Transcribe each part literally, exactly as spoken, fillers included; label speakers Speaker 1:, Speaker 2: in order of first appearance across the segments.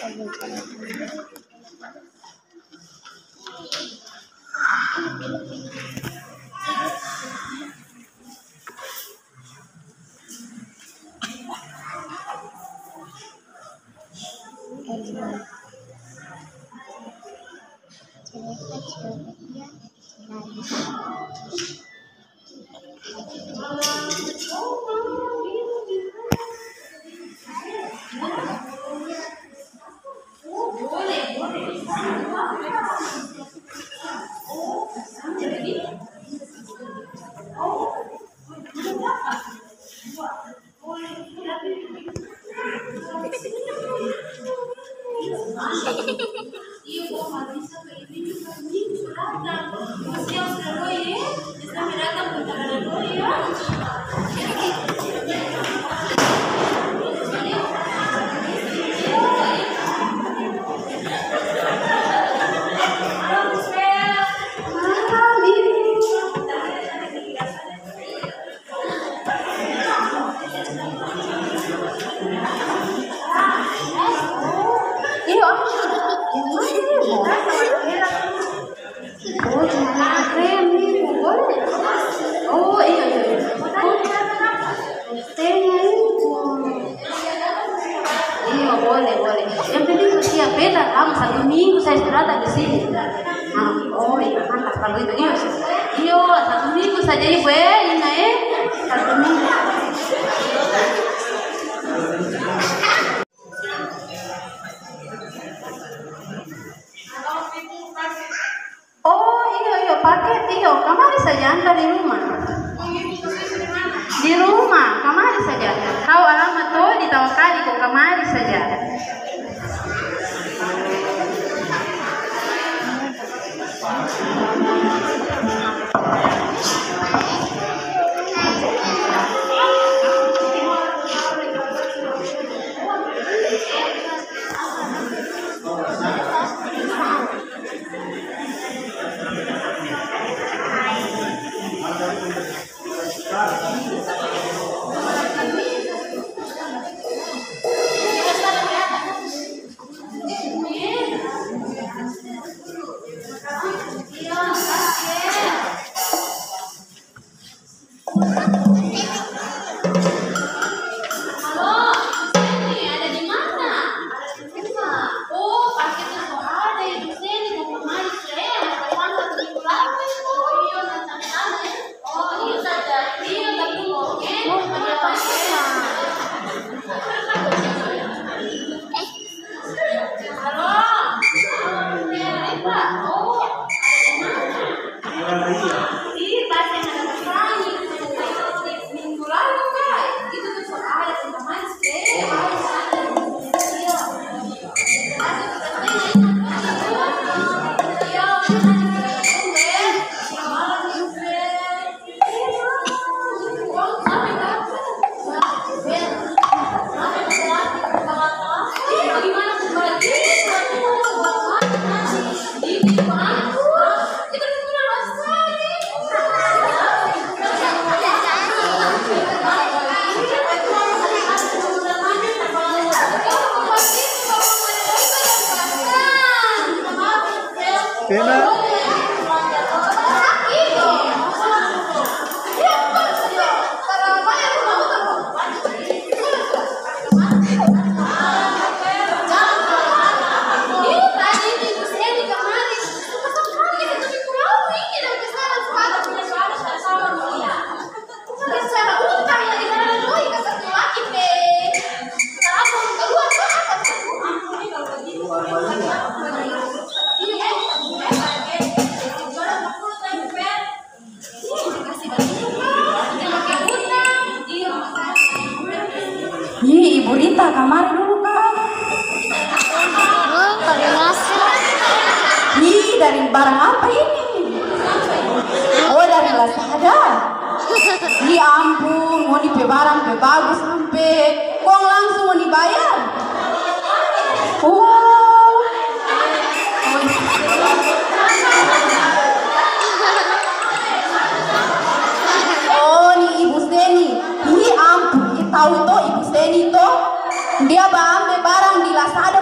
Speaker 1: Dia ba ambil barang di Lazada mau di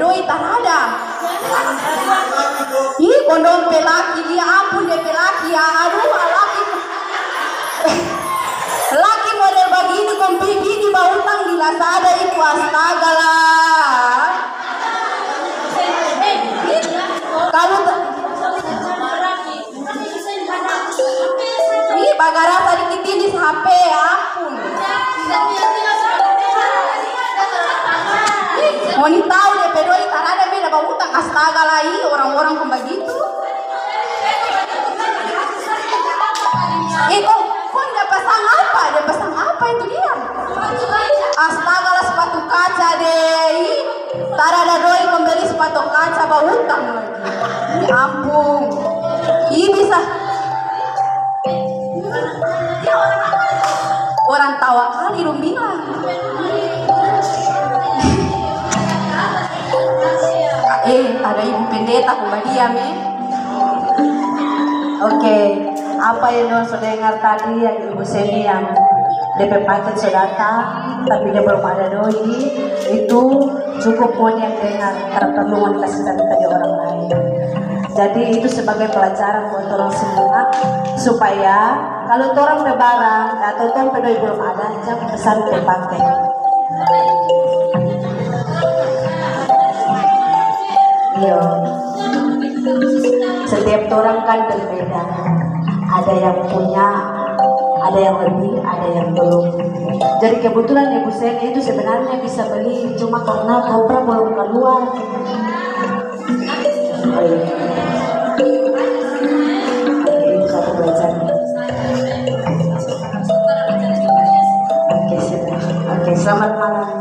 Speaker 1: doi tanada. Ih, kondom pelaki dia ampun dia pelaki ya. Aduh, laki. Laki model begini kompigi di bawah utang di Lazada itu astaga lah. Kamu ih bagara tadi kita di H P ampun. Mau nih tahu deh pedoi karena ada beda bau utang astaga lah orang-orang kok begitu. Eh kok kok dia pasang apa? Dia pasang apa itu dia? Astaga lah sepatu kaca deh. Tara ada doi membeli sepatu kaca bau utang lagi. Ya ampun. Ih bisa. Orang tawa kali dong bilang. Eh, ada ibu pendeta kumbadia me.
Speaker 2: Oke, apa yang Don sudah dengar tadi yang Ibu Seni yang D P paket sudah datang, tapi dia belum ada doi, itu cukup poin yang dengar karena perlu kasih tadi orang lain. Jadi itu sebagai pelajaran buat orang semua supaya kalau orang bebarang atau orang pedoi belum ada, jangan pesan ke paket. Iya. Setiap orang kan berbeda. Ada yang punya, ada yang lebih, ada yang belum. Jadi kebetulan Ibu Seni itu sebenarnya bisa beli, cuma karena kopra belum keluar. Oh, iya. Ini satu pelajaran. Oke, sudah. Oke, selamat malam.